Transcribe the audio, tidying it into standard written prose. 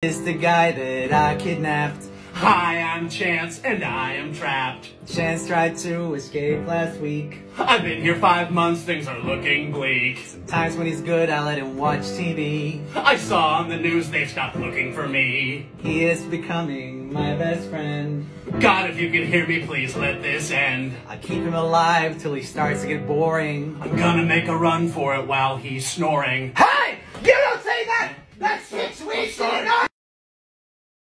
Is the guy that I kidnapped. Hi, I'm Chance, and I am trapped. Chance tried to escape last week. I've been here 5 months, things are looking bleak. Sometimes when he's good, I let him watch TV. I saw on the news they've stopped looking for me. He is becoming my best friend. God, if you can hear me, please let this end. I keep him alive till he starts to get boring. I'm gonna make a run for it while he's snoring. Hey! You don't say that! That's 6 weeks in!